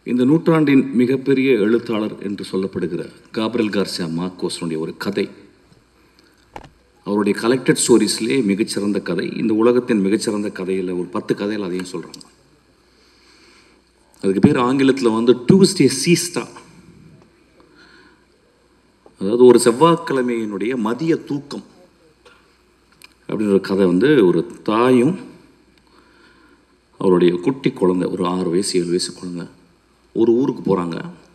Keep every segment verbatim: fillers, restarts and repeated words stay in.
இந்த நூற்றாண்டின் மிகப்பெரிய எழுத்தாளர் என்று சொல்லப்படுகிற காப்ரியல் கார்சியா மார்கோஸனுடைய ஒரு கதை, அவருடைய கலெக்டட் ஸ்டோரிஸ்லேயே மிகச்சிறந்த கதை. இந்த உலகத்தின் மிகச்சிறந்த கதையில் ஒரு பத்து கதையில் அதையும் சொல்கிறாங்க. அதுக்கு பேர் ஆங்கிலத்தில் வந்து டியூஸ்டே சீஸ்டா, அதாவது ஒரு செவ்வாய்க்கிழமையினுடைய மதிய தூக்கம் அப்படின்ற ஒரு கதை. வந்து ஒரு தாயும் அவருடைய குட்டி குழந்தை, ஒரு ஆறு வயசு ஏழு வயசு குழந்தை, ஒரு ஊருக்கு போகிறாங்க.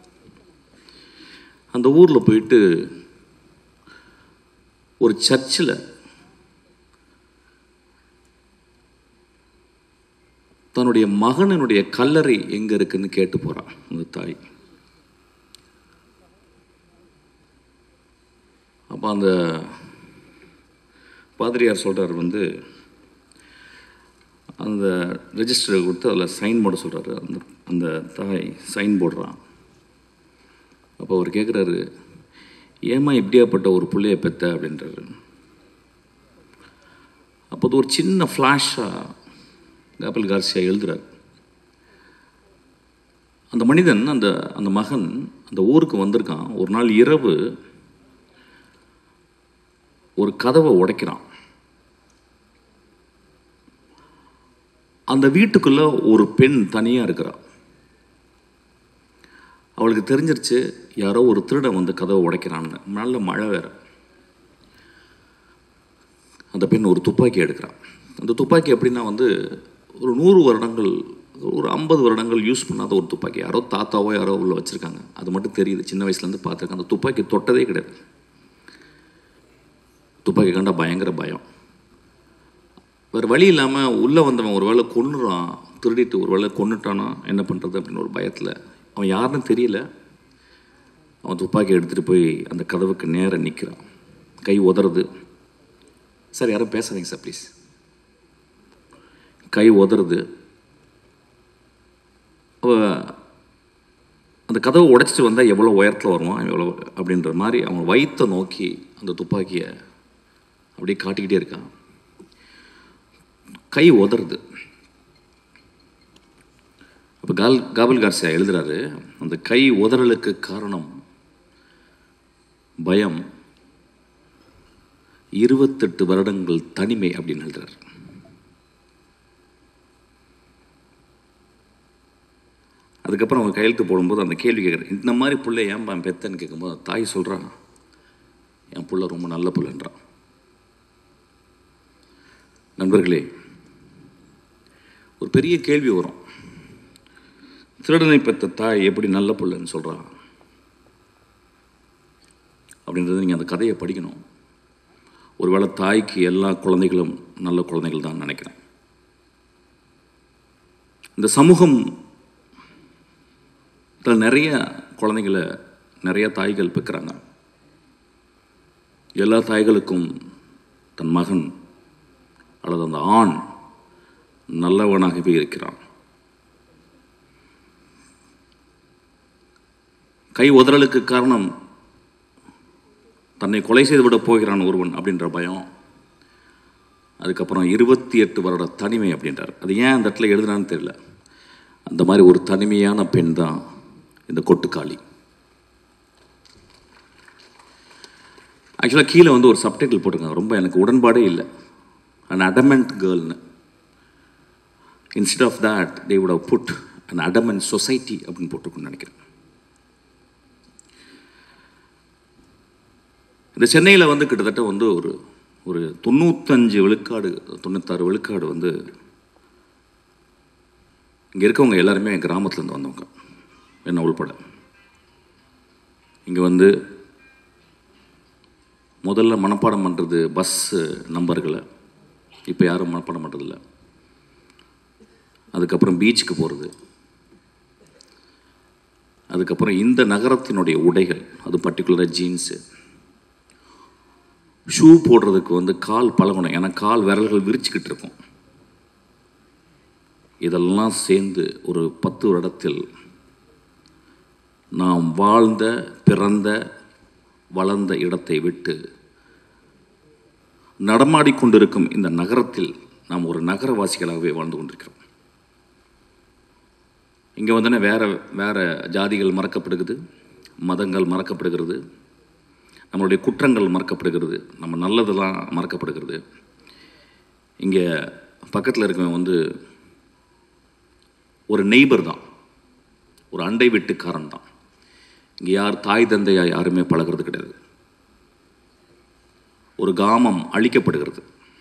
அந்த ஊரில் போயிட்டு ஒரு சர்ச்சில் தன்னுடைய மகனுடைய கல்லறை எங்கே இருக்குன்னு கேட்டு போகிறான் அந்த தாய். அப்போ அந்த பாதிரியார் சொல்கிறார், வந்து அந்த ரெஜிஸ்டரை கொடுத்து அதில் சைன் போட சொல்கிறாரு. அந்த அந்த தாய் சைன் போடுறான். அப்போ அவர் கேட்குறாரு, ஏமா இப்படியாப்பட்ட ஒரு பிள்ளையை பெற்ற அப்படின்றாரு. அப்போ அது ஒரு சின்ன ஃப்ளாஷாக காப்ரியல் கார்சியா எழுதுறார். அந்த மனிதன், அந்த அந்த மகன் அந்த ஊருக்கு வந்திருக்கான். ஒரு நாள் இரவு ஒரு கதவை உடைக்கிறான். அந்த வீட்டுக்குள்ள ஒரு பெண் தனியாக இருக்கிறாள். அவளுக்கு தெரிஞ்சிருச்சு யாரோ ஒரு திருடன் வந்து கதவை உடைக்கிறான்னு. நல்ல மழை வேற. அந்த பெண் ஒரு துப்பாக்கி எடுக்கிறான். அந்த துப்பாக்கி எப்படின்னா வந்து ஒரு நூறு வருடங்கள் ஒரு ஐம்பது வருடங்கள் யூஸ் பண்ணாத ஒரு துப்பாக்கி. யாரோ தாத்தாவோ யாரோ உள்ள வச்சுருக்காங்க, அது மட்டும் தெரியுது. சின்ன வயசுலேருந்து பார்த்துருக்கேன். அந்த துப்பாக்கி தொட்டதே கிடையாது. துப்பாக்கி கண்டா பயங்கர பயம். வேறு வழி இல்லாமல் உள்ளே வந்தவன் ஒரு வேளை கொன்னுறான், திருடிட்டு ஒரு வேளை கொன்னுட்டானா என்ன பண்ணுறது அப்படின்னு ஒரு பயத்தில், அவன் யாருன்னு தெரியல, அவன் துப்பாக்கி எடுத்துகிட்டு போய் அந்த கதவுக்கு நேராக நிற்கிறான். கை உதறது. சார் யாரும் பேசாதீங்க சார் ப்ளீஸ். கை உதறது. அவ அந்த கதவை உடைச்சிட்டு வந்தால் எவ்வளோ உயரத்தில் வருவான் எவ்வளோ அப்படின்ற மாதிரி அவன் வயிற்றை நோக்கி அந்த துப்பாக்கியை அப்படியே காட்டிக்கிட்டே இருக்கான். கை உதறது. அப்போ கால் காப்ரியல் கார்சியா எழுதுறாரு, அந்த கை உதறலுக்கு காரணம் பயம், இருபத்தெட்டு வருடங்கள் தனிமை அப்படின்னு எழுதுறாரு. அதுக்கப்புறம் அவங்க கையெழுத்து போடும்போது அந்த கேள்வி கேட்குறேன், இந்த மாதிரி பிள்ளை ஏன்பா பெத்தன்னு கேட்கும்போது தாய் சொல்கிறான், என் பிள்ளை ரொம்ப நல்ல பிள்ளைன்றான். நண்பர்களே, ஒரு பெரிய கேள்வி வரும், திருடனை பெற்ற தாய் எப்படி நல்ல பிள்ளைன்னு சொல்கிறா அப்படின்றது நீங்கள் அந்த கதையை படிக்கணும். ஒருவேளை தாய்க்கு எல்லா குழந்தைகளும் நல்ல குழந்தைகள் தான் நினைக்கிறேன். இந்த சமூகம் நிறைய குழந்தைகளை நிறைய தாய்கள் பெற்கிறாங்க. எல்லா தாய்களுக்கும் தன் மகன் அல்லது அந்த ஆண் நல்லவனாகவே இருக்கிறான். கை உதறலுக்கு காரணம் தன்னை கொலை செய்து விட போகிறான் ஒருவன் அப்படின்ற பயம். அதுக்கப்புறம் இருபத்தி எட்டு வருட தனிமை அப்படின்றார். அது ஏன் அந்த இடத்துல எழுதுனான்னு தெரியல. அந்த மாதிரி ஒரு தனிமையான பெண் தான் இந்த கொட்டுக்காளி. ஆக்சுவலாக கீழே வந்து ஒரு சப்டைட்டில் போட்டிருக்காங்க, ரொம்ப எனக்கு உடன்பாடே இல்லை. an adamant girl. Instead of that they would have put an adamant society அப்படின்னு போட்டுருக்குன்னு நினைக்கிறேன். இந்த சென்னையில் வந்து கிட்டத்தட்ட வந்து ஒரு ஒரு தொண்ணூத்தஞ்சு விழுக்காடு தொண்ணூத்தாறு விழுக்காடு வந்து இங்கே இருக்கவங்க எல்லாருமே கிராமத்துலேருந்து வந்தவங்க, என்ன உள்பட. இங்கே வந்து முதல்ல மனப்பாடம் பண்ணுறது பஸ்ஸு நம்பர்களை, இப்போ யாரும் மனப்பாடம் பண்ணுறதில்ல. அதுக்கப்புறம் பீச்சுக்கு போகிறது, அதுக்கப்புறம் இந்த நகரத்தினுடைய உடைகள், அது பர்டிகுலராக ஜீன்ஸு, ஷூ போடுறதுக்கு வந்து கால் பழகணும், ஏன்னா கால் விரல்கள் விரிச்சுக்கிட்டு இருக்கும். இதெல்லாம் சேர்ந்து ஒரு பத்து வருடத்தில் நாம் வாழ்ந்த பிறந்த வளர்ந்த இடத்தை விட்டு நடமாடிக்கொண்டிருக்கும் இந்த நகரத்தில் நாம் ஒரு நகரவாசிகளாகவே வாழ்ந்து கொண்டிருக்கிறோம். இங்கே வந்தோடனே வேறு வேறு ஜாதிகள் மறக்கப்படுகிறது, மதங்கள் மறக்கப்படுகிறது, நம்மளுடைய குற்றங்கள் மறக்கப்படுகிறது, நம்ம நல்லதெல்லாம் மறக்கப்படுகிறது. இங்கே பக்கத்தில் இருக்கவன் வந்து ஒரு நெய்பர் தான், ஒரு அண்டை வீட்டுக்காரன் தான். இங்கே யார் தாய் தந்தையாக யாருமே பழகிறது கிடையாது. ஒரு கிராமம் அழிக்கப்படுகிறது.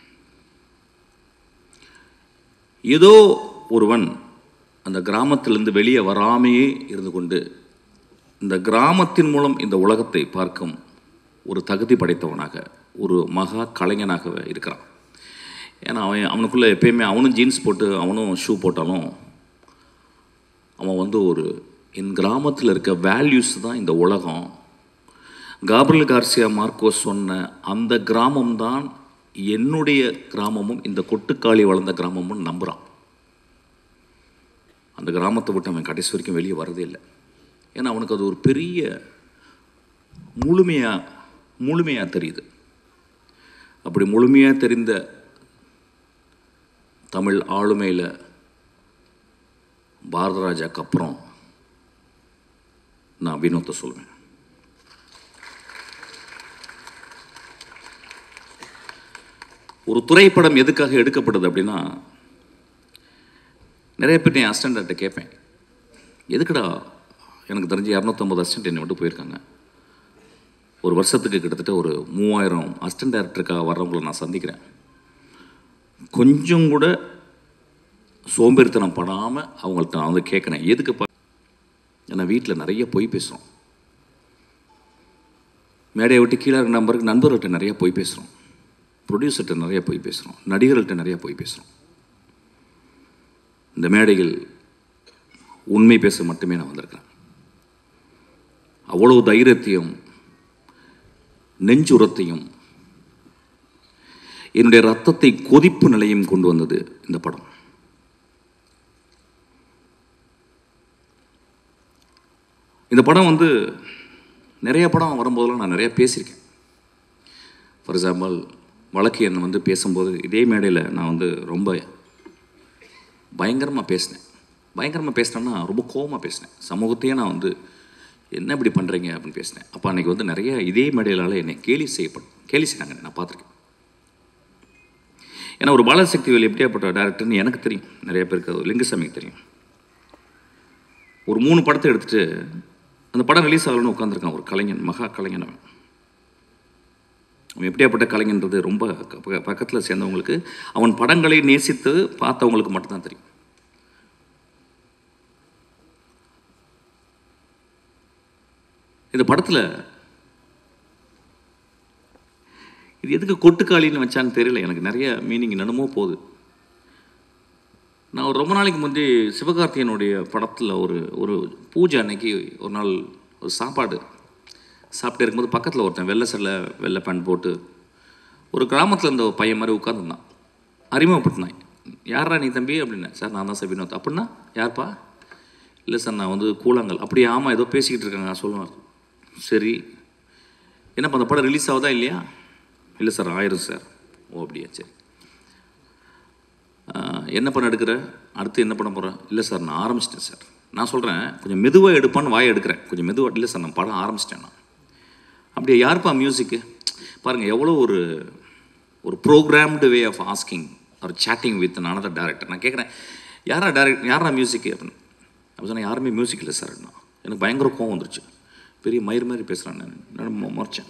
ஏதோ ஒருவன் அந்த கிராமத்திலிருந்து வெளியே வராமையே இருந்து கொண்டு இந்த கிராமத்தின் மூலம் இந்த உலகத்தை பார்க்கும் ஒரு தகுதி படைத்தவனாக, ஒரு மகா கலைஞனாக இருக்கிறான். ஏன்னா அவன் அவனுக்குள்ளே எப்பயுமே அவனும் ஜீன்ஸ் போட்டு அவனும் ஷூ போட்டாலும் அவன் வந்து ஒரு என் கிராமத்தில் இருக்க வேல்யூஸ் தான் இந்த உலகம். காப்ரியல் கார்சியா மார்க்கோஸ் சொன்ன அந்த கிராமம்தான் என்னுடைய கிராமமும் இந்த கொட்டுக்காளி வளர்ந்த கிராமமும் நம்புகிறான். அந்த கிராமத்தை விட்டு அவன் கடைசி வரைக்கும் வெளியே வரதே இல்லை. ஏன்னா அவனுக்கு அது ஒரு பெரிய முழுமையாக முழுமையாக தெரியுது. அப்படி முழுமையாக தெரிந்த தமிழ் ஆளுமையில் பாரதராஜாக்கு அப்புறம் நான் வினோத்தை சொல்லுவேன். ஒரு திரைப்படம் எதுக்காக எடுக்கப்படுது அப்படின்னா, நிறைய பேர் என் அசிஸ்டண்ட்டை கேட்பேன், எதுக்குடா எனக்கு தெரிஞ்சு இரநூத்தம்பது அசிஸ்டண்ட் என்னை விட்டு போயிருக்காங்க. ஒரு வருஷத்துக்கு கிட்டத்தட்ட ஒரு மூவாயிரம் அசிஸ்டன்ட் டைரக்டருக்காக வர்றவங்களை நான் சந்திக்கிறேன். கொஞ்சம் கூட சோம்பேறித்தனம் படாமல் அவங்கள்ட்ட நான் வந்து கேட்குறேன், எதுக்கு? ஏன்னா வீட்டில் நிறைய பொய் பேசுகிறோம். மேடையை விட்டு கீழே இருக்கிற நம்பருக்கு நண்பர்கள்ட்ட நிறைய பொய் பேசுகிறோம், ப்ரொடியூசர்கிட்ட நிறைய பொய் பேசுகிறோம், நடிகர்கள்ட்ட நிறைய பொய் பேசுகிறோம். இந்த மேடைகள் உண்மை பேச மட்டுமே நான் வந்திருக்கிறேன். அவ்வளோ தைரியத்தையும் நெஞ்சுரத்தையும் என்னுடைய ரத்தத்தை கொதிப்பு நிலையும் கொண்டு வந்தது இந்த படம். இந்த படம் வந்து நிறைய படம் வரும்போதெல்லாம் நான் நிறையா பேசியிருக்கேன். ஃபார் எக்ஸாம்பிள் வழக்கு எண் வந்து பேசும்போது இதே மேடையில் நான் வந்து ரொம்ப பயங்கரமாக பேசினேன். பயங்கரமாக பேசினேன்னா ரொம்ப கோபமாக பேசினேன். சமூகத்தையே நான் வந்து என்ன இப்படி பண்ணுறீங்க அப்படின்னு பேசினேன். அப்போ அன்றைக்கி வந்து நிறைய இதே மேடையிலால் என்னை கேலி செய்யப்படும் கேலி செய்கிறாங்க, நான் பார்த்துருக்கேன். ஏன்னா ஒரு பாலசக்திவேல் எப்படியாப்பட்ட டேரக்டர்னு எனக்கு தெரியும், நிறைய பேருக்கு லிங்குசாமிக்கு தெரியும். ஒரு மூணு படத்தை எடுத்துகிட்டு அந்த படம் ரிலீஸ் ஆகலன்னு உட்காந்துருக்கான் ஒரு கலைஞன், மகா கலைஞன். அவன் அவன் எப்படியாப்பட்ட கலைஞன்றது ரொம்ப பக்கத்தில் சேர்ந்தவங்களுக்கு, அவன் படங்களை நேசித்து பார்த்தவங்களுக்கு மட்டும்தான் தெரியும். இந்த படத்தில் இது எதுக்கு கொட்டுக்காளின்னு வச்சான்னு தெரியல, எனக்கு நிறைய மீனிங் என்னமோ போகுது. நான் ஒரு ரொம்ப நாளைக்கு முந்தி சிவகார்த்தியனுடைய படத்தில் ஒரு ஒரு பூஜை அன்னைக்கு ஒரு நாள் ஒரு சாப்பாடு சாப்பிட்டு இருக்கும்போது பக்கத்தில் ஒருத்தன் வெள்ளை சல்லை வெள்ளை பேண்ட் போட்டு ஒரு கிராமத்தில் இருந்த ஒரு பையன் மாதிரி உட்காந்துருந்தான். அறிமுகப்படுத்தினான், யாரா நீ தம்பி அப்படின்னு. சார் நான் தான் சார் வினோத். அப்படின்னா யார்ப்பா? இல்லை சார் நான் வந்து கூழாங்கல். அப்படியே ஆமாம் ஏதோ பேசிக்கிட்டு இருக்காங்க சொல்லுவார். சரி என்னப்பா அந்த படம் ரிலீஸ் ஆகுதா இல்லையா? இல்லை சார் ஆயிரும் சார். ஓ அப்படியா, சரி. என்ன பண்ண எடுக்கிற, அடுத்து என்ன பண்ண போகிறேன்? இல்லை சார் நான் ஆரம்பிச்சிட்டேன் சார். நான் சொல்கிறேன் கொஞ்சம் மெதுவாக எடுப்பான்னு வாயை எடுக்கிறேன், கொஞ்சம் மெதுவாக. இல்லை சார் நான் படம் ஆரம்பிச்சிட்டேன் நான். அப்படியே யாருப்பா மியூசிக்கு? பாருங்கள் எவ்வளோ ஒரு ஒரு ப்ரோக்ராம்டு வே ஆஃப் ஆஸ்கிங் ஒரு சேட்டிங் வித் அனதர் டேரக்டர். நான் கேட்குறேன் யாரா டேரக்ட் யாரா மியூசிக்கு அப்படின்னு. அப்போ சொன்னேன் யாருமே மியூசிக் இல்லை சார். நான் எனக்கு பயங்கர கோவம் வந்துருச்சு, பெரிய மயிர் மாதிரி பேசுகிறேன் நான், முறைச்சேன்.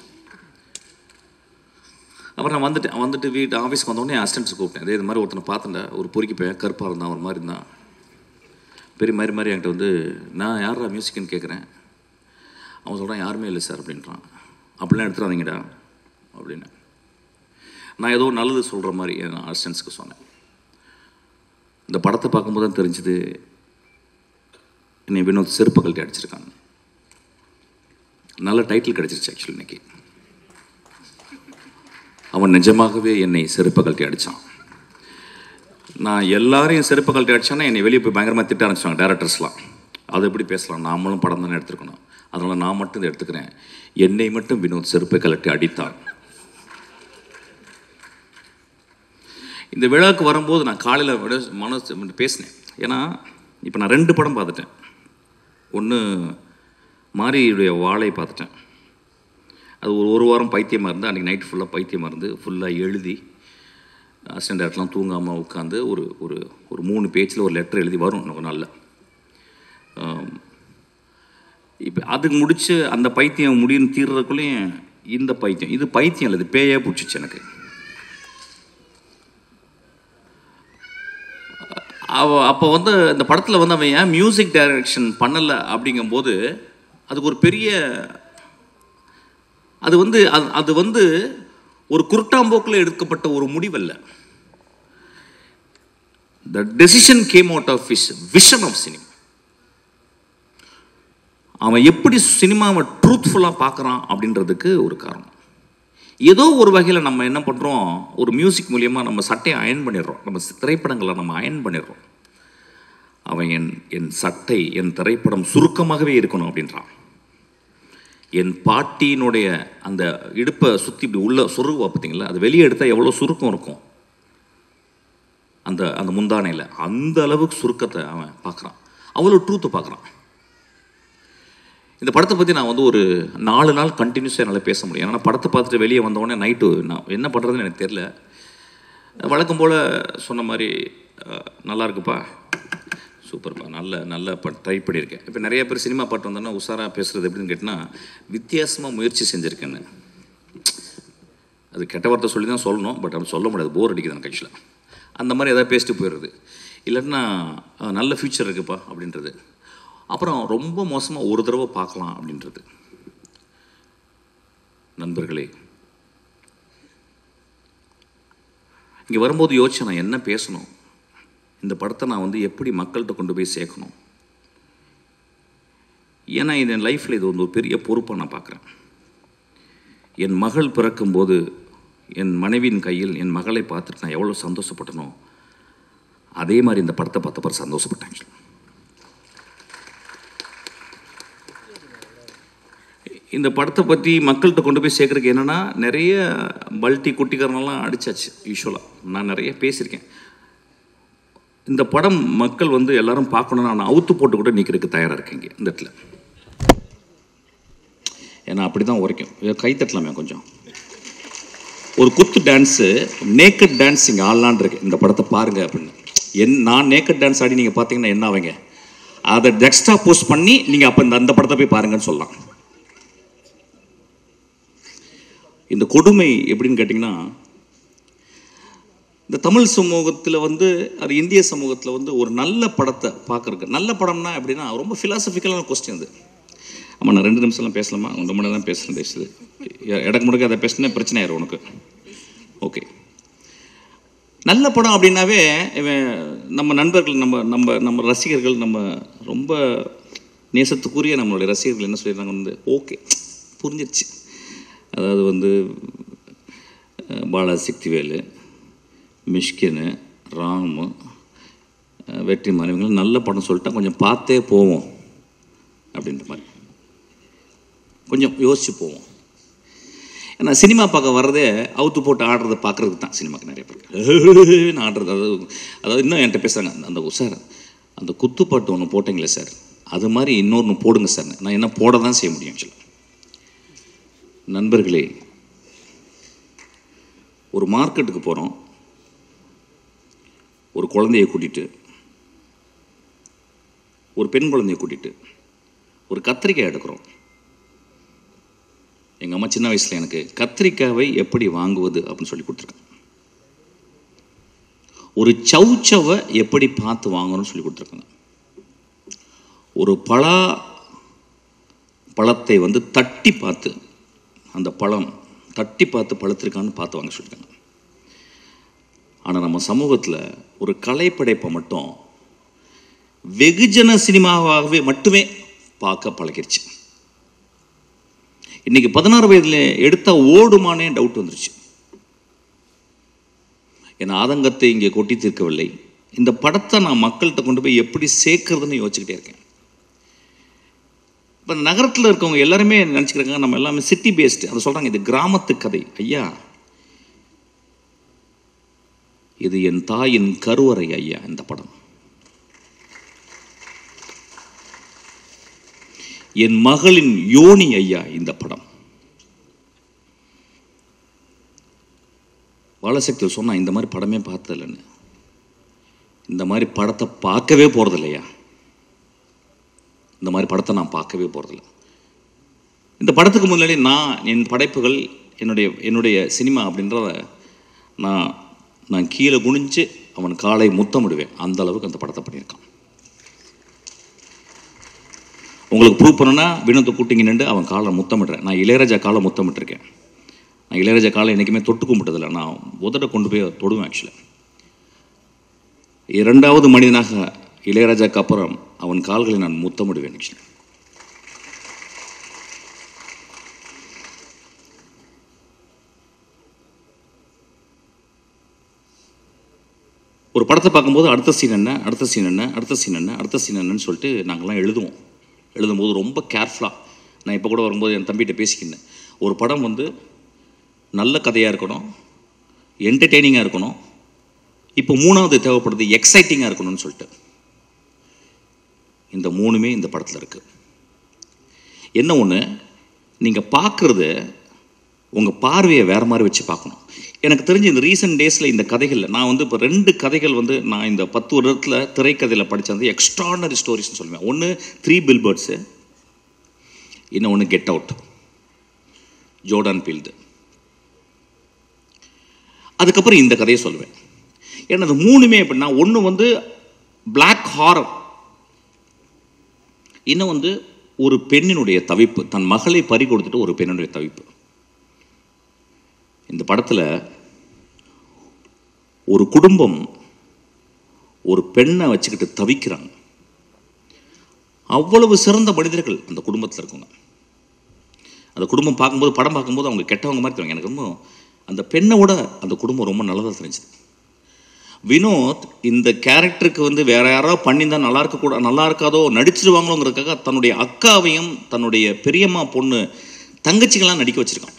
அப்புறம் நான் வந்துட்டேன். வந்துட்டு வீட்டு ஆஃபீஸ்க்கு வந்தோடனே என் அசிஸ்டன்ட்ஸ் கூப்பிட்டேன். இதே இது மாதிரி ஒருத்தனை பார்த்துட்டேன், ஒரு பொறுக்கி பையன் கருப்பாக இருந்தான், ஒரு மாதிரி இருந்தான், பெரிய மாதிரி மாதிரி என்கிட்ட வந்து நான் யாரா மியூசிக்குன்னு கேட்குறேன். அவன் சொல்கிறான் யாருமே இல்லை சார் அப்படின்றான். அப்படிலாம் எடுத்துடாதீங்கடா அப்படின்னு நான் ஏதோ நல்லது சொல்கிற மாதிரி என் அசிஸ்டன்ட்ஸ்க்கு சொன்னேன். இந்த படத்தை பார்க்கும்போது தான் தெரிஞ்சுது என்னை வினோத் செருப்பு கழட்டி அடிச்சிருக்காங்க. நல்ல டைட்டில் கிடச்சிருச்சு ஆக்சுவலி இன்னைக்கு. அவன் நிஜமாகவே என்னை செருப்பு கழட்டி அடித்தான். நான் எல்லாரையும் செருப்பு கழட்டி அடித்தானா என்னை வெளியே போய் பயங்கரமாக திட்ட ஆரம்பிச்சாங்க டேரக்டர்ஸ்லாம். அதை எப்படி பேசலாம், நாமளும் படம் தானே எடுத்துருக்கணும், அதனால் நான் மட்டும் இதை எடுத்துக்கிறேன். என்னை மட்டும் வினோத் செருப்பை கழட்டி அடித்தான். இந்த விழாவுக்கு வரும்போது நான் காலையில் விட மனசு பேசினேன். ஏன்னா இப்போ நான் ரெண்டு படம் பார்த்துட்டேன். ஒன்று மாரியுடைய வாழை பார்த்துட்டேன். அது ஒரு ஒரு வாரம் பைத்தியமாக இருந்து, அன்றைக்கி நைட்டு ஃபுல்லாக பைத்தியமாக இருந்து ஃபுல்லாக எழுதி அசிஸ்டன்ட் டேரக்டர்லாம் தூங்காமல் உட்காந்து ஒரு ஒரு ஒரு மூணு பேஜில் ஒரு லெட்டர் எழுதி வரும் நமக்கு நல்ல. இப்போ அதுக்கு முடித்து அந்த பைத்தியம் முடின்னு தீர்றதுக்குள்ளேயும் இந்த பைத்தியம், இது பைத்தியம் இல்லை, இது பேயே பிடிச்சிச்சு எனக்கு. அவ அப்போ வந்து இந்த படத்தில் வந்து அவன் ஏன் மியூசிக் டைரக்ஷன் பண்ணலை அப்படிங்கும்போது அதுக்கு ஒரு பெரிய அது வந்து அது அது வந்து ஒரு குருட்டாம்போக்கில் எடுக்கப்பட்ட ஒரு முடிவல்ல. The decision came out of his vision of cinema. அவன் எப்படி சினிமாவை ட்ரூத்ஃபுல்லாக பார்க்குறான் அப்படின்றதுக்கு ஒரு காரணம். ஏதோ ஒரு வகையில் நம்ம என்ன பண்ணுறோம், ஒரு மியூசிக் மூலியமாக நம்ம சட்டையை அயன் பண்ணிடுறோம், நம்ம திரைப்படங்களை நம்ம அயன் பண்ணிடுறோம். அவன் என் என் சட்டை என் திரைப்படம் சுருக்கமாகவே இருக்கணும் அப்படின்றான். என் பாட்டியினுடைய அந்த இடுப்பை சுற்றி இப்படி உள்ள சொருவா பார்த்தீங்களா, அது வெளியே எடுத்தால் எவ்வளோ சுருக்கம் இருக்கும் அந்த அந்த முந்தானையில், அந்த அளவுக்கு சுருக்கத்தை அவன் பார்க்குறான், அவ்வளோ ட்ரூத்தை பார்க்குறான். இந்த படத்தை பற்றி நான் வந்து ஒரு நாலு நாள் கண்டினியூஸாக என்னால் பேச முடியும். ஏன்னா படத்தை பார்த்துட்டு வெளியே வந்தோடனே நைட்டு நான் என்ன பண்ணுறதுன்னு எனக்கு தெரியல. வழக்கம் போல் சொன்ன மாதிரி நல்லா இருக்குப்பா, சூப்பர்ப்பா, நல்ல நல்ல ப ட்ரை பண்ணியிருக்கேன். இப்போ நிறைய பேர் சினிமா பாட்டு வந்தோன்னா உஷாராக பேசுகிறது எப்படின்னு கேட்டால் வித்தியாசமாக முயற்சி செஞ்சுருக்கேன்னு. அது கெட்ட வார்த்தை சொல்லி தான் சொல்லணும், பட் அப்படி சொல்ல முடியாது, போர் அடிக்குது எனக்கு ஆக்சுவலாக. அந்த மாதிரி எதாவது பேசிட்டு போயிடுறது, இல்லைன்னா நல்ல ஃப்யூச்சர் இருக்குப்பா அப்படின்றது. அப்புறம் ரொம்ப மோசமாக ஒரு தடவை பார்க்கலாம் அப்படின்றது. நண்பர்களே, இங்கே வரும்போது யோசிச்சேன் நான் என்ன பேசணும், இந்த படத்தை நான் வந்து எப்படி மக்கள்கிட்ட கொண்டு போய் சேர்க்கணும். ஏன்னா இது என் லைஃப்பில் இது வந்து ஒரு பெரிய பொறுப்பை நான் பார்க்குறேன். என் மகள் பிறக்கும்போது என் மனைவியின் கையில் என் மகளை பார்த்துட்டு நான் எவ்வளோ சந்தோஷப்பட்டனோ அதே மாதிரி இந்த படத்தை பார்த்த பிறகு சந்தோஷப்பட்டேன். இந்த படத்தை பற்றி மக்கள்கிட்ட கொண்டு போய் சேர்க்குறதுக்கு என்னென்னா, நிறைய பல்ட்டி குட்டிக்காரனெல்லாம் அடித்தாச்சு. யூஸ்வலாக நான் நிறைய பேசியிருக்கேன். இந்த படம் மக்கள் வந்து எல்லாரும் பார்க்கணுன்னா நான் அவுத்து போட்டு கூட நிற்கிறதுக்கு தயாராக இருக்கேங்க இந்த இடத்துல. ஏன்னா அப்படி தான் உரைக்கும். கை தட்டலாமே கொஞ்சம். ஒரு குத்து டான்ஸு, நேக்கட் டான்ஸ் இங்கே ஆடலான் இருக்கு, இந்த படத்தை பாருங்கள் அப்படின்னு. என் நான் நேக்கட் டான்ஸ் ஆடி நீங்கள் பார்த்தீங்கன்னா என்ன ஆவீங்க, அதை டெக்ஸ்ட்ரா போஸ்ட் பண்ணி நீங்கள் அப்போ இந்த அந்த படத்தை போய் பாருங்கன்னு சொல்லலாம். இந்த கொடுமை எப்படின்னு கேட்டிங்கன்னா, இந்த தமிழ் சமூகத்தில் வந்து அது இந்திய சமூகத்தில் வந்து ஒரு நல்ல படத்தை பார்க்குறக்கு, நல்ல படம்னா எப்படின்னா ரொம்ப ஃபிலாசபிக்கலான கொஸ்டின் அது. ஆமாம், நான் ரெண்டு நிமிஷம்லாம் பேசலாமா, ரெண்டு மணி நேரம் பேசுகிறேன் பேசுது இடக்கு முடக்க அதை பேசினா பிரச்சனை ஆயிரும் உனக்கு. ஓகே, நல்ல படம் அப்படின்னாவே நம்ம நண்பர்கள், நம்ம நம்ம நம்ம ரசிகர்கள், நம்ம ரொம்ப நேசத்துக்குரிய நம்மளுடைய ரசிகர்கள் என்ன சொல்லிடுறாங்க வந்து, ஓகே புரிஞ்சிருச்சு, அதாவது வந்து பாலாசக்திவேலு, மிஷ்கின்னு, ராமு, வெற்றிமாறன் இவங்களும் நல்ல படம் சொல்லிட்டா கொஞ்சம் பார்த்தே போவோம் அப்படின்ற மாதிரி கொஞ்சம் யோசிச்சு போவோம். ஏன்னா சினிமா பார்க்க வர்றதே அவுத்து போட்டு ஆடுறதை பார்க்குறதுக்கு தான் சினிமாவுக்கு நிறைய பேர் ஆடுறது. அதாவது அதாவது இன்னும் என்கிட்ட பேசுகிறாங்க, அந்த சார் அந்த குத்துப்பாட்டு ஒன்று போட்டிங்களே சார், அது மாதிரி இன்னொன்று போடுங்க சார். நான் என்ன போட தான் செய்ய முடியும் ஆக்சுவலாக. நண்பர்களே, ஒரு மார்க்கெட்டுக்கு போகிறோம், ஒரு குழந்தையை கூட்டிகிட்டு, ஒரு பெண் குழந்தையை கூட்டிகிட்டு ஒரு கத்திரிக்காய் எடுக்கிறோம். எங்கள் அம்மா சின்ன வயசில் எனக்கு கத்திரிக்காவை எப்படி வாங்குவது அப்படின்னு சொல்லி கொடுத்துருக்காங்க. ஒரு சவுச்சவை எப்படி பார்த்து வாங்கணும்னு சொல்லி கொடுத்துருக்காங்க. ஒரு பலா பழத்தை வந்து தட்டி பார்த்து, அந்த பழம் தட்டி பார்த்து பழுத்திருக்கான்னு பார்த்து வாங்க சொல்லியிருக்காங்க. ஆனால் நம்ம சமூகத்தில் ஒரு கலைப்படைப்பை மட்டும் வெகுஜன சினிமாவாகவே மட்டுமே பார்க்க பழகிருச்சு. இன்னைக்கு பதினாறு வயதில் எடுத்தால் ஓடுமானே டவுட் வந்துருச்சு. என் ஆதங்கத்தை இங்கே கொட்டி தீர்க்கவில்லை. இந்த படத்தை நான் மக்கள்கிட்ட கொண்டு போய் எப்படி சேர்க்கறதுன்னு யோசிச்சுக்கிட்டே இருக்கேன். இப்போ நகரத்தில் இருக்கவங்க எல்லாருமே நினச்சிக்கிறாங்க நம்ம எல்லாமே சிட்டி பேஸ்டு, அதை சொல்கிறாங்க இது கிராமத்து கதை. ஐயா, இது என் தாயின் கருவறை ஐயா. இந்த படம் என் மகளின் யோனி ஐயா இந்த படம். பாலசக்தி சொன்னா இந்த மாதிரி படமே பார்த்ததில்லைன்னு. இந்த மாதிரி படத்தை பார்க்கவே போகிறது இல்லையா, இந்த மாதிரி படத்தை நான் பார்க்கவே போகிறதில்ல. இந்த படத்துக்கு முன்னாடி நான் என் படைப்புகள் என்னுடைய என்னுடைய சினிமா அப்படின்றத நான் நான் கீழே குனிஞ்சு அவன் காலை முத்தமிடுவேன். அந்த அளவுக்கு அந்த படத்தை பண்ணியிருக்கான். உங்களுக்கு ப்ரூவ் பண்ணணும்னா வினோத்தை கூட்டிங்க நின்று அவன் காலை முத்தமிடுறேன். நான் இளையராஜா காலை முத்தமிட்டிருக்கேன். நான் இளையராஜா காலை என்றைக்குமே தொட்டு கும்பிட்டதில்லை. நான் உதட்ட கொண்டு போய் தொடுவேன். ஆக்சுவலாக இரண்டாவது மனிதனாக இளையராஜாக்கு அப்புறம் அவன் கால்களை நான் முத்தமிடுவேன். ஆக்சுவலி ஒரு படத்தை பார்க்கும்போது அடுத்த சீன் என்ன அடுத்த சீன் என்ன அடுத்த சீன் என்ன அடுத்த சீன் என்னன்னு சொல்லிட்டு நாங்கள்லாம் எழுதுவோம். எழுதும்போது ரொம்ப கேர்ஃபுல்லாக, நான் இப்போ கூட வரும்போது என் தம்பிகிட்ட பேசிக்கிட்டேன், ஒரு படம் வந்து நல்ல கதையாக இருக்கணும், என்டர்டெய்னிங்காக இருக்கணும், இப்போ மூணாவது தேவைப்படுது எக்ஸைட்டிங்காக இருக்கணும்னு சொல்லிட்டு. இந்த மூணுமே இந்த படத்தில் இருக்குது. என்ன ஒன்று, நீங்கள் பார்க்குறது உங்கள் பார்வையை வேறு மாதிரி வச்சு பார்க்கணும். எனக்கு தெரிஞ்சு இந்த ரீசெண்ட் டேஸில் இந்த கதைகளில் நான் வந்து இப்போ ரெண்டு கதைகள் வந்து நான் இந்த பத்து வருடத்தில் திரைக்கதையில் படித்த வந்து எக்ஸ்ட்ரானரி ஸ்டோரிஸ்ன்னு சொல்லுவேன். ஒன்று த்ரீ பில்பர்ட்ஸு, இன்னொன்று கெட் அவுட், ஜோர்டான் பீல்டு. அதுக்கப்புறம் இந்த கதையை சொல்லுவேன். ஏன்னா அது மூணுமே எப்படின்னா, ஒன்று வந்து பிளாக் ஹாரர், இன்னும் வந்து ஒரு பெண்ணினுடைய தவிப்பு, தன் மகளை பறி கொடுத்துட்டு ஒரு பெண்ணினுடைய தவிப்பு. இந்த படத்தில் ஒரு குடும்பம் ஒரு பெண்ணை வச்சுக்கிட்டு தவிக்கிறாங்க. அவ்வளவு சிறந்த மனிதர்கள் அந்த குடும்பத்தில் இருக்குங்க. அந்த குடும்பம் பார்க்கும்போது, படம் பார்க்கும்போது அவங்க கெட்டவங்க மாதிரி தெரியும். எனக்கு ரொம்ப அந்த பெண்ணோட அந்த குடும்பம் ரொம்ப நல்லதாக தெரிஞ்சுது. வினோத் இந்த கேரக்டருக்கு வந்து வேற யாராவது பண்ணியிருந்தால் நல்லா இருக்க கூட நல்லா இருக்காதோ, நடிச்சிருவாங்களோங்கிறதுக்காக தன்னுடைய அக்காவையும் தன்னுடைய பெரியம்மா பொண்ணு தங்கச்சிகளாம் நடிக்க வச்சிருக்கான்.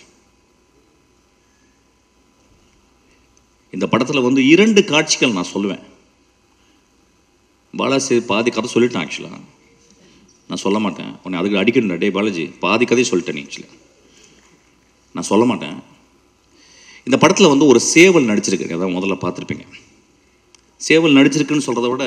இந்த படத்தில் வந்து இரண்டு காட்சிகள் நான் சொல்லுவேன். பாலாஜி பாதி கதை சொல்லிட்டேன். ஆக்சுவலாக நான் சொல்ல மாட்டேன். உன்னை அதுக்கு அடிக்கணும். டே பாலாஜி, பாதி கதையை சொல்லிட்டேன். ஆக்சுவலாக நான் சொல்ல மாட்டேன். இந்த படத்தில் வந்து ஒரு சேவல் நடிச்சிருக்கு, அதான் முதல்ல பார்த்துருப்பீங்க. சேவல் நடிச்சிருக்குன்னு சொல்கிறத விட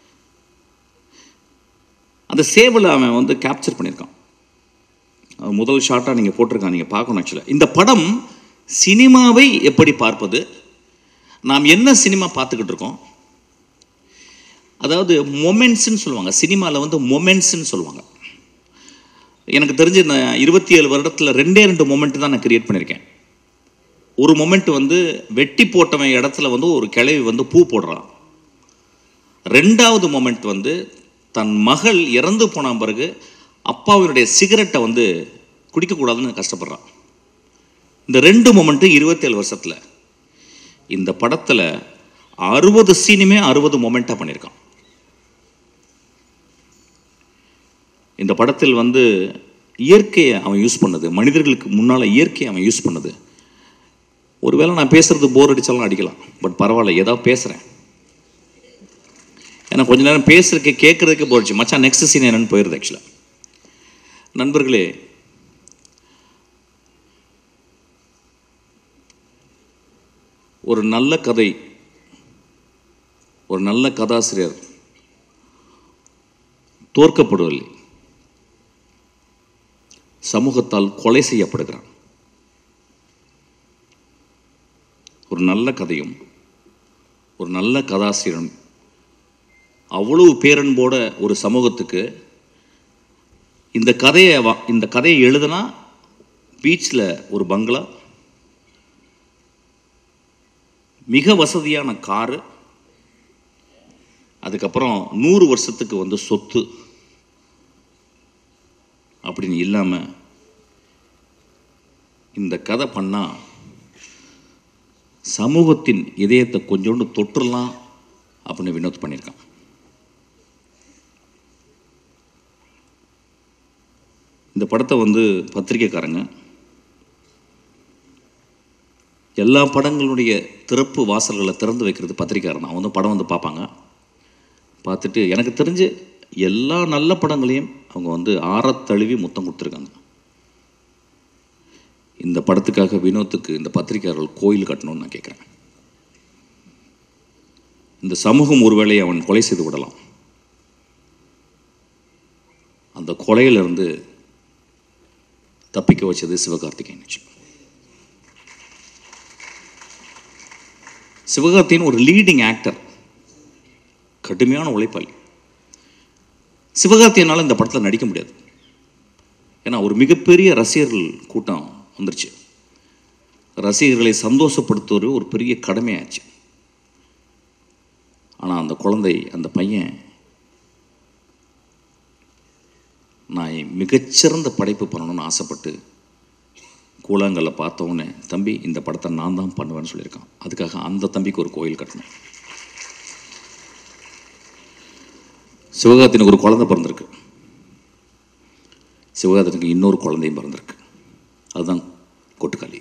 அந்த சேவலை அவன் வந்து கேப்சர் பண்ணியிருக்கான். முதல் ஷாட்டாக நீங்கள் போட்டிருக்கான், நீங்கள் பார்க்கணும். ஆக்சுவலாக இந்த படம் சினிமாவை எப்படி பார்ப்பது, நாம் என்ன சினிமா பார்த்துக்கிட்டு இருக்கோம், அதாவது மொமெண்ட்ஸ்ன்னு சொல்லுவாங்க. சினிமாவில் வந்து மொமெண்ட்ஸ்ன்னு சொல்லுவாங்க. எனக்கு தெரிஞ்சு நான் இருபத்தி ஏழு வருடத்தில் ரெண்டே ரெண்டு மொமெண்ட் தான் நான் கிரியேட் பண்ணியிருக்கேன். ஒரு மொமெண்ட் வந்து வெட்டி போட்டவன் இடத்துல வந்து ஒரு கிழவி வந்து பூ போடுறான். ரெண்டாவது மொமெண்ட் வந்து தன் மகள் இறந்து போன பிறகு அப்பாவினுடைய சிகரெட்டை வந்து குடிக்கக்கூடாதுன்னு கஷ்டப்படுறான். இந்த ரெண்டு மொமெண்ட்டு இருபத்தி ஏழு வருஷத்தில் இந்த படத்தில் அறுபது சீனுமே அறுபது மொமெண்ட்டாக பண்ணியிருக்கான். இந்த படத்தில் வந்து இயற்கையை அவன் யூஸ் பண்ணது, மனிதர்களுக்கு முன்னால் இயற்கையை அவன் யூஸ் பண்ணது. ஒருவேளை நான் பேசுறது போர் அடித்தாலும் அடிக்கலாம், பட் பரவாயில்ல, ஏதாவது பேசுகிறேன். ஏன்னா கொஞ்ச நேரம் பேசுறதுக்கு கேட்குறதுக்கு போயிடுச்சு. மச்சான் நெக்ஸ்ட் சீன் என்னன்னு போயிடுது. ஆக்சுவலாக நண்பர்களே, ஒரு நல்ல கதை, ஒரு நல்ல கதாசிரியர் தோற்கப்படுவதில்லை, சமூகத்தால் கொலை செய்யப்படுகிறான். ஒரு நல்ல கதையும் ஒரு நல்ல கதாசிரியரும் அவ்வளவு பேரன்போட ஒரு சமூகத்துக்கு இந்த கதையை இந்த கதையை எழுதுனா பீச்சில் ஒரு பங்களா, மிக வசதியான காரு, அதுக்கப்புறம் நூறு வருஷத்துக்கு வந்து சொத்து அப்படின்னு இல்லாமல் இந்த கதை பண்ணால் சமூகத்தின் இதயத்தை கொஞ்சோண்டு தொற்றுலாம் அப்படின்னு வினோத் பண்ணியிருக்கான். இந்த படத்தை வந்து பத்திரிக்கைக்காரங்க எல்லா படங்களுடைய திறப்பு வாசல்களை திறந்து வைக்கிறது பத்திரிக்கையாளர் தான். வந்து படம் வந்து பார்ப்பாங்க. பார்த்துட்டு எனக்கு தெரிஞ்சு எல்லா நல்ல படங்களையும் அவங்க வந்து ஆறத்தழுவி முத்தம் கொடுத்துருக்காங்க. இந்த படத்துக்காக வினோத்துக்கு இந்த பத்திரிகையாளர்கள் கோயில் கட்டணும்னு நான் கேட்குறேன். இந்த சமூகம் ஒருவேளை அவன் கொலை செய்து விடலாம். அந்த கொலையிலிருந்து தப்பிக்க வச்சது சிவகார்த்திகேயன். சிவகார்த்திகேயன் ஒரு லீடிங் ஆக்டர், கடுமையான உழைப்பாளி. சிவகார்த்திகேயனால் இந்த படத்தில் நடிக்க முடியாது. ஏன்னா ஒரு மிகப்பெரிய ரசிகர்கள் கூட்டம் வந்துருச்சு. ரசிகர்களை சந்தோஷப்படுத்துவது ஒரு பெரிய கடமையாச்சு. ஆனால் அந்த குழந்தை, அந்த பையன், நான் மிகச்சிறந்த படைப்பு பண்ணணும்னு ஆசைப்பட்டு கூழாங்கல்ல பார்த்தவொடனே, தம்பி இந்த படத்தை நான் தான் பண்ணுவேன்னு சொல்லியிருக்கான். அதுக்காக அந்த தம்பிக்கு ஒரு கோயில் கட்டணும். சிவகார்த்திகேயனுக்கு ஒரு குழந்தை பிறந்திருக்கு. சிவகார்த்திகேயனுக்கு இன்னொரு குழந்தையும் பிறந்திருக்கு. அதுதான் கொட்டுக்காளி.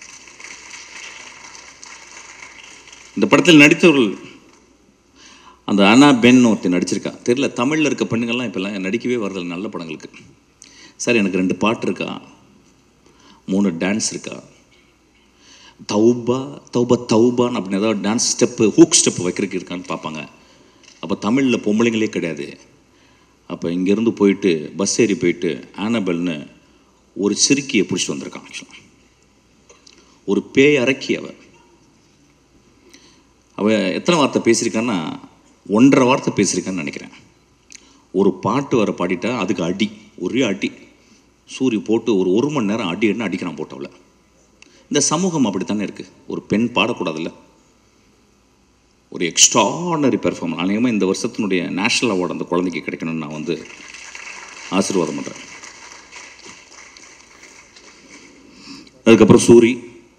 இந்த படத்தில் நடித்தவர்கள், அந்த அனா பென் ஒருத்தர் நடிச்சிருக்கா. தெரியல, தமிழில் இருக்க பெண்ணுங்கள்லாம் இப்போல்லாம் நடிக்கவே வரதில்லை நல்ல படங்களுக்கு. சார் எனக்கு ரெண்டு பாட்டு இருக்கா, மூணு டான்ஸ் இருக்கா, தௌபா தௌபா தௌபான்னு அப்படின்னு ஏதாவது டான்ஸ் ஸ்டெப்பு, ஹூக் ஸ்டெப்பு வைக்கிறதுக்கு இருக்கான்னு பார்ப்பாங்க. அப்போ தமிழில் பொம்பளைங்களே கிடையாது. அப்போ இங்கேருந்து போயிட்டு பஸ் ஏறி போயிட்டு ஆனபெல்னு ஒரு சிறுக்கியை பிடிச்சிட்டு வந்திருக்கான். ஆக்சுவலாக ஒரு பேய் அரக்கி. அவ அவ எத்தனை வார்த்தை பேசியிருக்கான்னா, ஒன்றரை வார்த்தை பேசியிருக்கான்னு நினைக்கிறேன். ஒரு பாட்டு வர பாடிட்டா அதுக்கு அடி, ஒரே அடி. சூரிய போட்டு ஒரு ஒரு மணி நேரம் அடி என்ன அடிக்கிறான் போட்டவள. இந்த சமூகம் அப்படித்தானே இருக்குது. ஒரு பெண் பாடக்கூடாதுல்ல. ஒரு எக்ஸ்ட்ராடனரி பெர்ஃபார்மன்ஸ். அநேகமாக இந்த வருஷத்தினுடைய நேஷ்னல் அவார்டு அந்த குழந்தைக்கு கிடைக்கணும்னு நான் வந்து ஆசீர்வாதம் பண்ணுறேன். அதுக்கப்புறம் சூரி.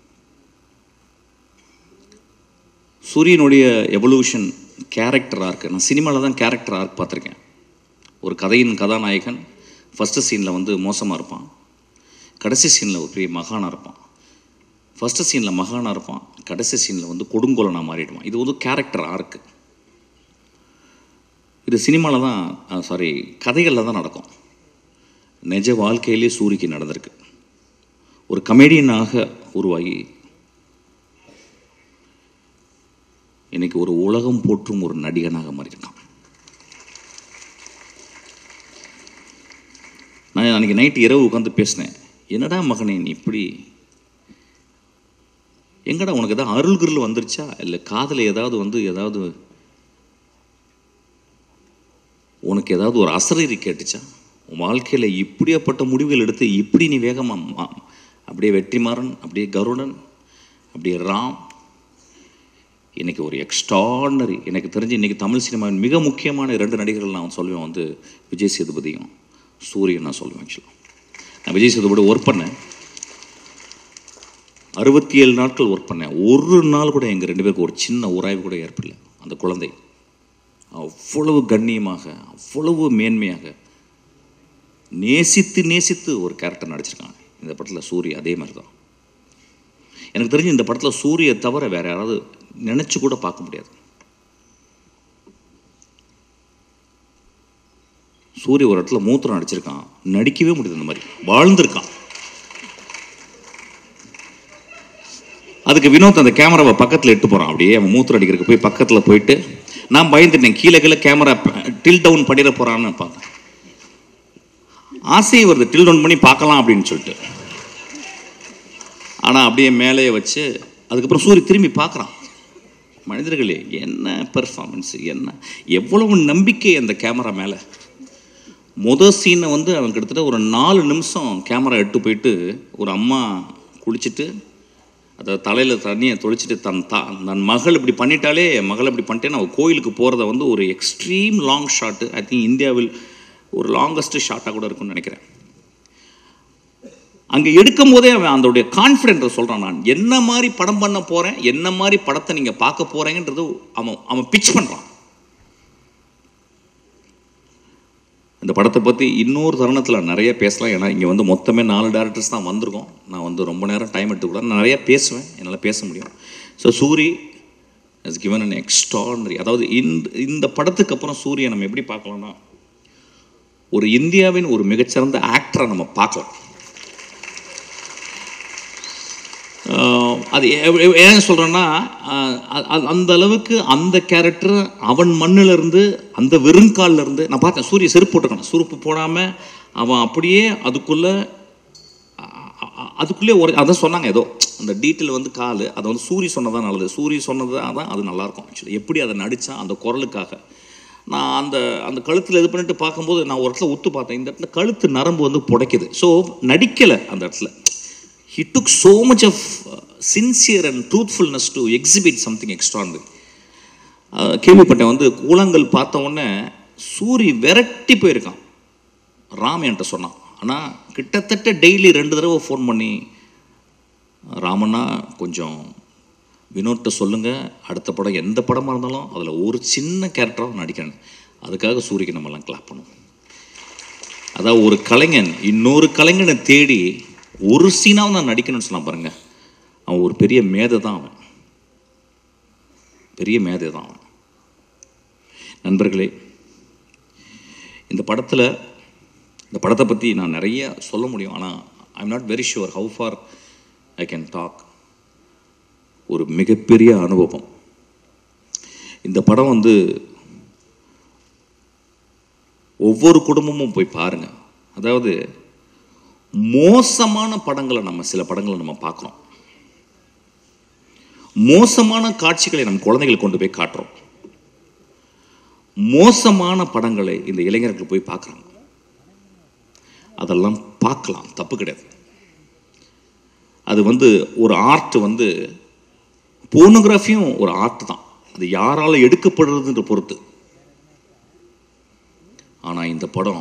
சூரியனுடைய எவல்யூஷன், கேரக்டர் ஆர்க்கு. நான் சினிமாவில் தான் கேரக்டர் ஆர்க் பார்த்துருக்கேன். ஒரு கதையின் கதாநாயகன் ஃபஸ்ட்டு சீனில் வந்து மோசமாக இருப்பான், கடைசி சீனில் ஒரு பெரிய மகானாக இருப்பான். ஃபஸ்ட்டு சீனில் மகானாக இருப்பான், கடைசி சீனில் வந்து கொடுங்கோலனாக மாறிடுவான். இது வந்து கேரக்டர் ஆர்க்கு. இது சினிமாவில் தான், சாரி கதைகளில் தான் நடக்கும். நிஜ வாழ்க்கையிலே சூரிக்கு நடந்திருக்கு. ஒரு கமெடியனாக உருவாகி இன்னைக்கு ஒரு உலகம் போற்றும் ஒரு நடிகனாக மாறியிருக்கான். நான் அன்றைக்கி நைட்டு இரவு உட்காந்து பேசினேன். என்னடா மகனே நீ இப்படி, எங்கடா உனக்கு ஏதாவது அருள்கிருள் வந்துருச்சா, இல்லை காதில் ஏதாவது வந்து ஏதாவது உனக்கு ஏதாவது ஒரு அசரீரி கேட்டுச்சா? உன் வாழ்க்கையில் இப்படியாப்பட்ட முடிவுகள் எடுத்து இப்படி நீ வேகமாக அப்படியே வெற்றிமாறன், அப்படியே கருடன், அப்படியே ராம். இன்றைக்கி ஒரு எக்ஸ்ட்ராடனரி, எனக்கு தெரிஞ்சு இன்றைக்கி தமிழ் சினிமாவின் மிக முக்கியமான இரண்டு நடிகர்கள் நான் சொல்லுவேன் வந்து விஜய் சேதுபதியும் சூரியன் நான் சொல்லுவேன். ஆக்சுவலாக நான் விஜய் சேதுபதி ஒர்க் பண்ணேன், அறுபத்தி ஏழு நாட்கள் ஒர்க் பண்ணேன். ஒரு நாள் கூட எங்கள் ரெண்டு பேருக்கு ஒரு சின்ன உராய்வு கூட ஏற்படல. அந்த குழந்தை அவ்வளவு கண்ணியமாக, அவ்வளவு மேன்மையாக நேசித்து நேசித்து ஒரு கேரக்டர் நடிச்சிருக்காங்க. இந்த படத்தில் சூரிய அதே மாதிரி தான். எனக்கு தெரிஞ்சு இந்த படத்தில் சூரிய தவிர வேறு யாராவது நினச்சி கூட பார்க்க முடியாது. சூரிய ஒரு இடத்துல மூத்திரம் நடிச்சிருக்கான், நடிக்கவே முடியாது. இந்த மாதிரி வாழ்ந்திருக்கான். அதுக்கு வினோத் அந்த கேமராவை பக்கத்தில் எட்டு போகிறான். அப்படியே அவன் மூத்திரம் அடிக்கிறதுக்கு போய் பக்கத்தில் போயிட்டு நான் பயந்துட்டேன், கீழே கீழே கேமரா டில் டவுன் பண்ணிட போகிறான்னு பார்த்தேன். ஆசை வருது டில் டவுன் பண்ணி பார்க்கலாம் அப்படின்னு சொல்லிட்டு. ஆனால் அப்படியே மேலேயே வச்சு அதுக்கப்புறம் சூரிய திரும்பி பார்க்குறான். மனிதர்களே என்ன பெர்ஃபார்மன்ஸு, என்ன எவ்வளவு நம்பிக்கை அந்த கேமரா மேலே. முதல் சீனை வந்து அவன் கிட்டத்தட்ட ஒரு நாலு நிமிஷம் கேமரா எட்டு போயிட்டு ஒரு அம்மா குளிச்சுட்டு அதை தலையில் தண்ணியை தொளிச்சுட்டு தன் தா தன் மகள் இப்படி பண்ணிட்டாலே, மகள் இப்படி பண்ணிட்டேன்னு அவள் கோயிலுக்கு போகிறத வந்து ஒரு extreme long shot. I think இந்தியாவில் ஒரு லாங்கஸ்ட்டு ஷாட்டாக கூட இருக்குன்னு நினைக்கிறேன். அங்கே எடுக்கும் போதே அவன் அதோடைய கான்ஃபிடென்ட்டை சொல்கிறான். நான் என்ன மாதிரி படம் பண்ண போகிறேன், என்ன மாதிரி படத்தை நீங்கள் பார்க்க போகிறீங்கன்றது அவன் அவன் பிச் பண்ணுறான். இந்த படத்தை பற்றி இன்னொரு தருணத்தில் நிறைய பேசலாம். ஏன்னா இங்கே வந்து மொத்தமே நாலு டேரக்டர்ஸ் தான் வந்திருக்கோம். நான் வந்து ரொம்ப நேரம் டைம் எடுத்துக்கூடாது, நான் நிறையா பேசுவேன், என்னால் பேச முடியும். So Soori has given an extraordinary. அதாவது இந்த இந்த படத்துக்கு அப்புறம் சூரியை நம்ம எப்படி பார்க்கலாம்னா, ஒரு இந்தியாவின் ஒரு மிகச்சிறந்த ஆக்டரை நம்ம பார்க்கலாம். அது ஏன் சொல்கிறேன்னா, அந்த அளவுக்கு அந்த கேரக்டர் அவன் மண்ணிலிருந்து அந்த வெறுங்காலிலேருந்து நான் பார்த்தேன். சூரிய செருப்பு போட்டிருக்கான், செருப்பு போடாமல் அவன் அப்படியே அதுக்குள்ளே அதுக்குள்ளே ஒரு அதான் சொன்னாங்க. ஏதோ அந்த டீட்டெயில் வந்து கால் அதை வந்து சூரிய சொன்னதான் நல்லது, சூரிய சொன்னதான் தான் அது நல்லாயிருக்கும். ஆக்சுவலி எப்படி அதை நடித்தான் அந்த குரலுக்காக. நான் அந்த அந்த கழுத்தில் இது பண்ணிட்டு பார்க்கும்போது நான் ஒரு இடத்துல ஒத்து பார்த்தேன், இந்த இடத்துல கழுத்து நரம்பு வந்து புடைக்குது. ஸோ நடிக்கலை அந்த இடத்துல. He took so much of uh, sincere and truthfulness to exhibit something extraordinary. கேள்விப்பட்டேன் வந்து கூழாங்கல் பார்த்த உடனே சூரி விரட்டி போயிருக்கான். ராம் என்கிட்ட சொன்னான். ஆனால் கிட்டத்தட்ட டெய்லி ரெண்டு தடவை ஃபோன் பண்ணி, ராமண்ணா கொஞ்சம் வினோத்தை சொல்லுங்கள், அடுத்த படம் எந்த படமாக இருந்தாலும் அதில் ஒரு சின்ன கேரக்டராக நடிக்கிறேன், அதுக்காக சூரிக்கு நம்மலாம் கிளாப் பண்ணுவோம். அதாவது ஒரு கலைஞன் இன்னொரு கலைஞனை தேடி ஒரு சீனாவும் நான் நடிக்கணும்னு சொன்னான் பாருங்க. அவன் ஒரு பெரிய மேதை தான், அவன் பெரிய மேதை தான் அவன். நண்பர்களே, இந்த படத்தில் இந்த படத்தை பற்றி நான் நிறைய சொல்ல முடியும். ஆனால் I am not very sure how far I can talk. ஒரு மிகப்பெரிய அனுபவம் இந்த படம். வந்து ஒவ்வொரு குடும்பமும் போய் பாருங்கள். அதாவது மோசமான படங்களை நம்ம சில படங்களை நம்ம பார்க்குறோம், மோசமான காட்சிகளை நம்ம குழந்தைகளை கொண்டு போய் காட்டுறோம், மோசமான படங்களை இந்த இளைஞர்கள் போய் பார்க்குறாங்க. அதெல்லாம் பார்க்கலாம், தப்பு கிடையாது. அது வந்து ஒரு ஆர்ட், வந்து போர்னோகிராஃபியும் ஒரு ஆர்ட் தான். அது யாரால் எடுக்கப்படுறதுன்ற பொறுத்து. ஆனால் இந்த படம்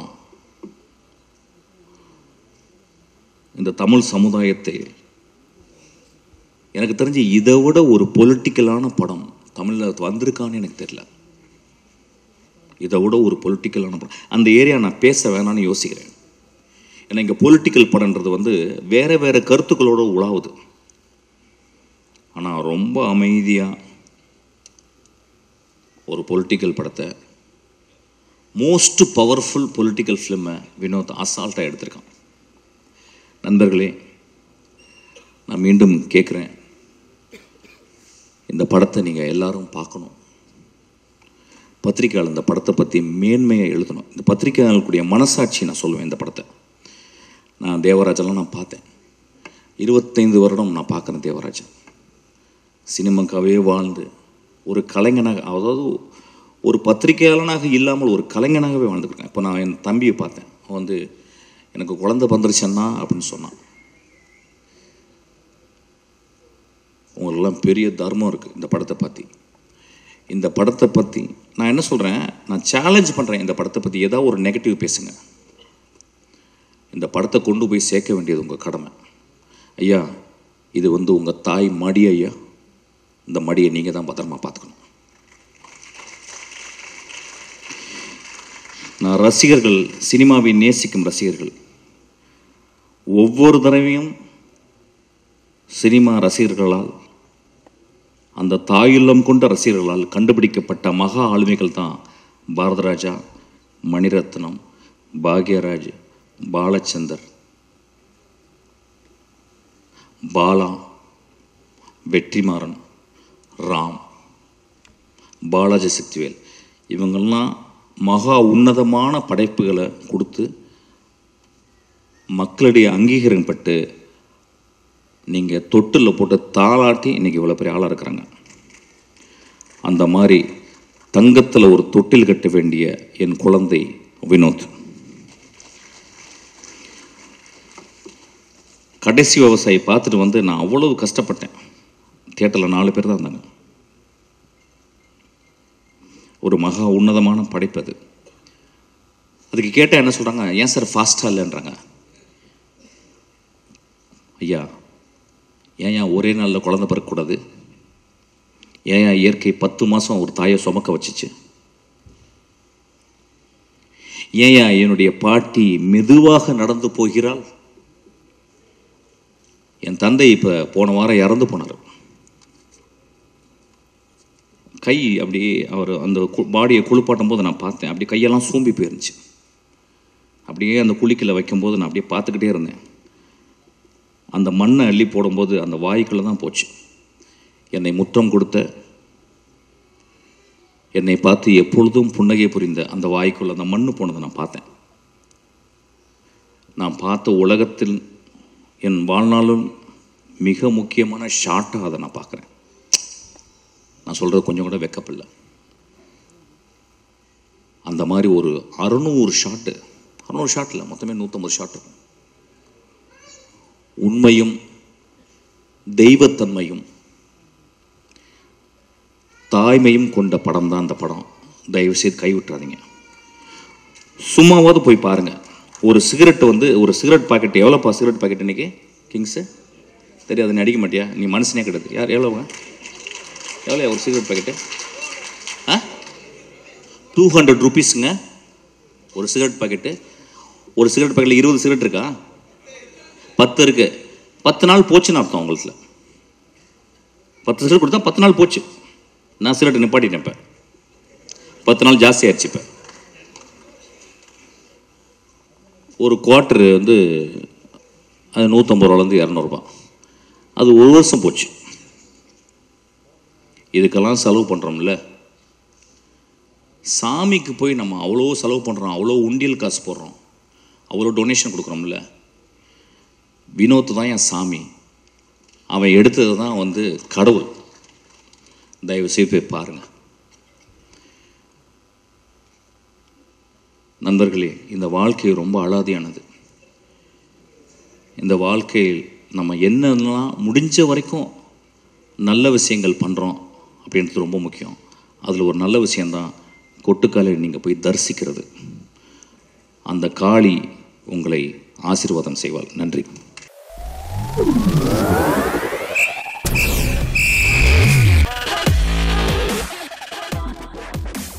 இந்த தமிழ் சமுதாயத்தை, எனக்கு தெரிஞ்சு இதை விட ஒரு பொலிட்டிக்கலான படம் தமிழில் வந்திருக்கான்னு எனக்கு தெரியல. இதை விட ஒரு பொலிட்டிக்கலான படம் அந்த ஏரியா நான் பேச வேணான்னு யோசிக்கிறேன். ஏன்னா இங்கே பொலிட்டிக்கல் படம்ன்றது வந்து வேறு வேறு கருத்துக்களோடு உலாவுது. ஆனால் ரொம்ப அமைதியாக ஒரு பொலிட்டிக்கல் படத்தை, மோஸ்ட் பவர்ஃபுல் பொலிட்டிக்கல் ஃபிலிமை வினோத் அசால்ட்டாக எடுத்திருக்கான். நண்பர்களே, நான் மீண்டும் கேட்குறேன், இந்த படத்தை நீங்கள் எல்லாரும் பார்க்கணும். பத்திரிக்கையாளர் இந்த படத்தை பற்றி மேன்மையாக எழுதணும். இந்த பத்திரிக்கையாளர்களுடைய மனசாட்சி நான் சொல்லுவேன். இந்த படத்தை நான் தேவராஜெல்லாம் நான் பார்த்தேன். இருபத்தைந்து வருடம் நான் பார்க்குறேன் தேவராஜன். சினிமாக்காகவே வாழ்ந்து ஒரு கலைஞனாக, அதாவது ஒரு பத்திரிகையாளனாக இல்லாமல் ஒரு கலைஞனாகவே வாழ்ந்துருக்கேன். இப்போ நான் என் தம்பியை பார்த்தேன். அவன் வந்து எனக்கு குழந்தை பந்துருச்சேன்னா அப்படின்னு சொன்னான். உங்களெல்லாம் பெரிய தர்மம் இருக்குது இந்த படத்தை பற்றி. இந்த படத்தை பற்றி நான் என்ன சொல்கிறேன், நான் சேலஞ்ச் பண்ணுறேன். இந்த படத்தை பற்றி ஏதாவது ஒரு நெகட்டிவ் பேசுங்க. இந்த படத்தை கொண்டு போய் சேர்க்க வேண்டியது உங்கள் கடமை. ஐயா, இது வந்து உங்கள் தாய் மடி ஐயா, இந்த மடியை நீங்கள் தான் பத்திரமா பார்த்துக்கணும். நான் ரசிகர்கள், சினிமாவை நேசிக்கும் ரசிகர்கள், ஒவ்வொரு தடவையும் சினிமா ரசிகர்களால், அந்த தாயுள்ளம் கொண்ட ரசிகர்களால் கண்டுபிடிக்கப்பட்ட மகா ஆளுமைகள் தான் பாரதராஜா, மணிரத்னம், பாக்யராஜ், பாலச்சந்தர், பாலா, வெற்றிமாறன், ராம், பாலாஜி சக்திவேல். இவங்கெல்லாம் மகா உன்னதமான படைப்புகளை கொடுத்து மக்களுடைய அங்கீகாரம் பட்டு நீங்கள் தொட்டில் போட்டு தாளாட்டி இன்றைக்கி இவ்வளோ பெரிய ஆளாக இருக்கிறாங்க. அந்த மாதிரி தங்கத்தில் ஒரு தொட்டில் கட்ட வேண்டிய என் குழந்தை வினோத். கடைசி விவசாயி பார்த்துட்டு வந்து நான் அவ்வளவு கஷ்டப்பட்டேன். தியேட்டரில் நாலு பேர் தான் இருந்தாங்க. ஒரு மகா உன்னதமான படைப்பு அது. அதுக்கு கேட்டால் என்ன சொல்கிறாங்க, ஏன் சார் ஃபாஸ்ட்டாக இல்லைன்றாங்க. ஐயா, ஏன் ஏன் ஒரே நாளில் குழந்தை பிறக்கக்கூடாது? ஏன் ஏன் இயற்கை பத்து மாதம் ஒரு தாயை சுமக்க வச்சிச்சு? ஏன் ஏன் என்னுடைய பாட்டி மெதுவாக நடந்து போகிறாள்? என் தந்தை இப்போ போன வாரம் இறந்து போனார். கை அப்படியே அவர் அந்த பாடியை குளிப்பாட்டும் போது நான் பார்த்தேன், அப்படி கையெல்லாம் சூம்பி போயிருந்துச்சு. அப்படியே அந்த குழிக்குள்ள வைக்கும்போது நான் அப்படியே பார்த்துக்கிட்டே இருந்தேன். அந்த மண்ணை அள்ளி போடும்போது அந்த வாய்க்குள்ளே தான் போச்சு. என்னை முத்தம் கொடுத்த, என்னை பார்த்து எப்பொழுதும் புன்னகை புரிந்த அந்த வாய்க்குள்ள அந்த மண்ணு போனதை நான் பார்த்தேன். நான் பார்த்த உலகத்தில் என் வாழ்நாளும் மிக முக்கியமான ஷாட்டாக அதை நான் பார்க்குறேன். நான் சொல்கிறது கொஞ்சம் கூட வெக்கப்படல. அந்த மாதிரி ஒரு அறுநூறு ஷாட்டு, அறுநூறு ஷாட்டில் மொத்தமே நூற்றம்பது ஷாட் இருக்கும். உண்மையும் தெய்வத்தன்மையும் தாய்மையும் கொண்ட படம் தான் அந்த படம். தயவுசெய்து கைவிட்டுறாதீங்க. சும்மாவாவது போய் பாருங்கள். ஒரு சிகரெட் வந்து ஒரு சிகரெட் பாக்கெட் எவ்வளோப்பா சிகரெட் பாக்கெட் இன்றைக்கி கிங்ஸு தெரியாது, நீ அடிக்க மாட்டியா, நீ மனுஷனே கிடையாது. யார் எவ்வளோங்க எவ்வளோ ஒரு சிகரெட் பாக்கெட்டு? ஆ டூ ஹண்ட்ரட் ருபீஸுங்க ஒரு சிகரெட் பாக்கெட்டு. ஒரு சிகரெட் பாக்கெட்டில் இருபது சிகரெட் இருக்கா? பத்து இருக்குது. பத்து நாள் போச்சுன்னு அர்த்தம் உங்களுக்கு. பத்து சிகரெட் கொடுத்தா பத்து நாள் போச்சு. நான் சிகரெட் நிப்பாட்டிட்டேன். இப்போ பத்து நாள் ஜாஸ்தி ஆயிடுச்சு. இப்போ ஒரு குவார்ட்டரு வந்து அது நூற்றம்பது ரூபாலேருந்து இரநூறுபா. அது ஒரு வருஷம் போச்சு. இதுக்கெல்லாம் செலவு பண்ணுறோம்ல. சாமிக்கு போய் நம்ம அவ்வளோ செலவு பண்ணுறோம், அவ்வளோ உண்டியல் காசு போடுறோம், அவ்வளோ டொனேஷன் கொடுக்குறோம்ல. வினோத் தான் என் சாமி. அவன் எடுத்தது தான் வந்து கடவுள். தயவு செய்து போய் பாருங்கள். நண்பர்களே, இந்த வாழ்க்கை ரொம்ப அலாதியானது. இந்த வாழ்க்கையில் நம்ம என்னெல்லாம் முடிஞ்ச வரைக்கும் நல்ல விஷயங்கள் பண்ணுறோம் அப்படின்றது ரொம்ப முக்கியம். அதில் ஒரு நல்ல விஷயந்தான் கொட்டுக்காலை நீங்கள் போய் தரிசிக்கிறது. அந்த காளி உங்களை ஆசீர்வாதம் செய்வாள். நன்றி.